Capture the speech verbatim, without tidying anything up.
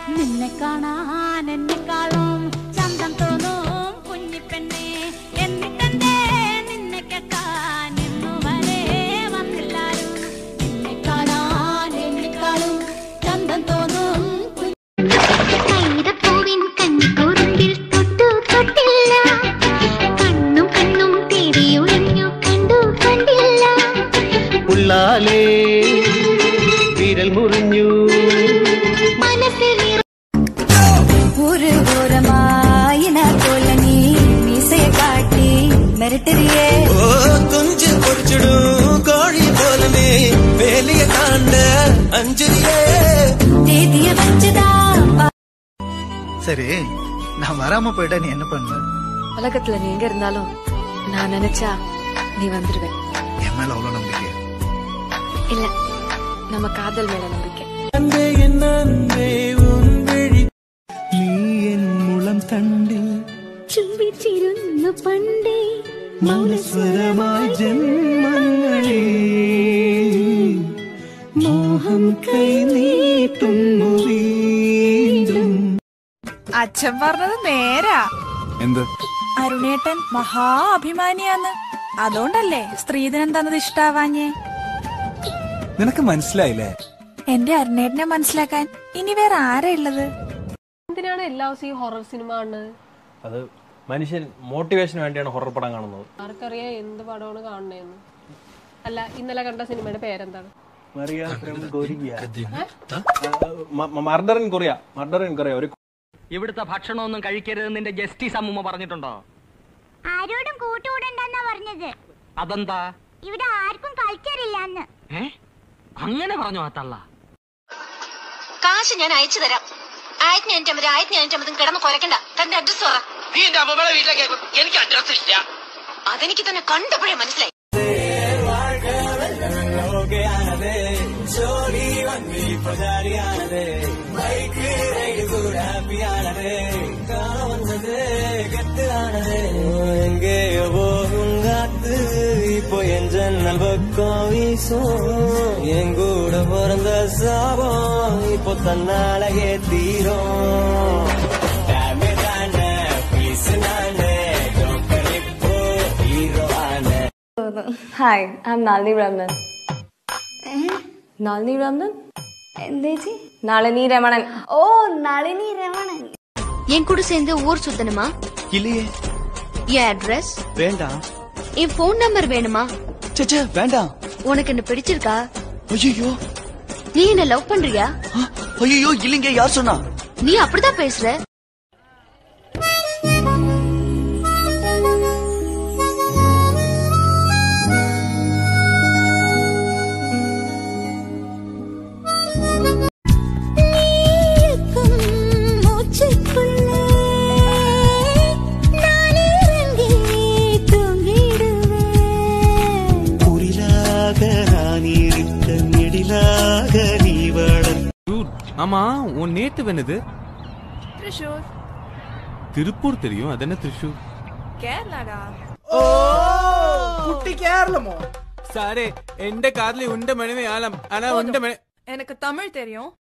നിന്നെ കാണാൻ എന്നെക്കാളും ചന്തം തോന്നും കുഞ്ഞിപ്പെണ്ണെ എന്നിട്ടെന്തേ നിന്നെ കേൾക്കാൻ ഇന്നുവരെ വന്നില്ലാരും നിന്നെ കാണാൻ എന്നെക്കാളും ചന്തം തോന്നും കൈതപ്പൂവിൻ കന്നിക്കൂറുമ്പിൽ തൊട്ടു തൊട്ടില്ല കണ്ണും കണ്ണും തേടിയുഴഞ്ഞു കണ്ടു കണ്ടില്ല ഉള്ളാലേ വിരൽ മുറിഞ്ഞു ഒരു ഘോരമായിന പോലെ നീ മീസയെ കാട്ടി മെരട്ടരിയേ കുഞ്ചു പൊടിച്ചിടൂ കോഴി പോലെ വേലിയ കാണ്ട അഞ്ചരിയേ தேதிய வச்சுதா சரி நான் வராம போயிட்டா நீ என்ன பண்ணுவ? உலகத்துல நீ எங்க இருந்தாலும் நான் நினைச்சா நீ வந்துருவேன். என் மேல அவ்வளவு நம்பிக்கை இல்ல, நம்ம காதல் மேல நம்பிக்கை. നീ എൻ മുളം തണ്ടിൽ ചുംബിച്ചിരുന്നു പണ്ടേ മൗനസ്വരമായി ജന്മങ്ങളെ മോഹം കൈ നീട്ടുന്നു വീണ്ടും. അച്ഛൻ പറഞ്ഞത് നേരാ. എന്ത്? അരുണേട്ടൻ മഹാ അഭിമാനിയാന്ന്. അതുകൊണ്ടല്ലേ സ്ത്രീധനം തന്നത് ഇഷ്ടാവാഞ്ഞേ. നിനക്ക് മനസ്സിലായില്ലേ? എന്റെ അരുണേട്ടനെ മനസ്സിലാക്കാൻ ഇനി വേറെ ആരാ ഉള്ളത്? എന്തിനാണ് എല്ലാ ദിവസവും ഈ ഹൊറർ സിനിമ കാണുന്നത്? അത് മനുഷ്യൻ മോട്ടിവേഷന് വേണ്ടിയാണ് ഹൊറർ പടം കാണുന്നത്. ആർക്കറിയാം എന്ത് പടമാണ് കാണുന്നതെന്ന്. അല്ല, ഇന്നലെ കണ്ട സിനിമയുടെ പേരെന്താണ്? Murder in Korea. Murder in Korea. ഒരു ഇവിടുത്തെ ഭക്ഷണമൊന്നും കഴിക്കരുത് നിന്റെ ജസ്റ്റിസ് അമ്മൂമ്മ പറഞ്ഞിട്ടുണ്ടോ? ആരോടും കൂട്ടുകൂടണ്ടെന്നാ പറഞ്ഞത്. അതെന്താ? ഇവിടെ ആർക്കും കൾച്ചർ ഇല്ലാന്ന്. അങ്ങനെ പറഞ്ഞോ ആ തള്ള? കാശ് ഞാൻ അയച്ചു തരാം. ആയിരത്തി അഞ്ഞൂറ്റി അമ്പത് ആയിരത്തി അഞ്ഞൂറ്റി അമ്പതും കിടന്ന് കുറയ്ക്കണ്ട. തന്റെ അഡ്രസ് പറ. നീ എന്റെ അമ്മയുടെ വീട്ടിലേക്ക് എനിക്ക് അഡ്രസ് ഇല്ല. അതെനിക്ക് തന്നെ കണ്ടപ്പോഴേ മനസ്സിലായി. இப்போ என் ஜன்னல் பக்கம் வீசும் என் கூட பிறந்த சாபம் இப்போ தன்னாலயே தீரும். Hi, I'm Nalini Ramanan. Nalini Ramanan? എന്തേച്ചി? Nalini Ramanan. ഓ, നളിനി രമണൻ. என் கூட சேர்ந்து ஊர் சுத்தணுமா? இல்லையே. என் அட்ரஸ் வேண்டாம். என் போன் நம்பர் வேணுமா? சச்சா வேண்டாம். உனக்கு என்ன பிடிச்சிருக்கா? ஐயோ, நீ என்ன லவ் பண்றியா? ஐயோ இல்லைங்க, யார் சொன்னா? நீ அப்படிதான் பேசுற. ஆமா, உன் நேட்டு என்னது? തൃശൂർ. திருப்பூர் தெரியும், அது என்ன திருச்சூர்? കേരളാടാ. ഓ, കുട്ടി കേരളമോ? സാറേ, എന്റെ കാതിൽ ഉണ്ട മണിമേ ആലം. ആനാ ഉണ്ട മണി. எனக்கு தமிழ் தெரியும்.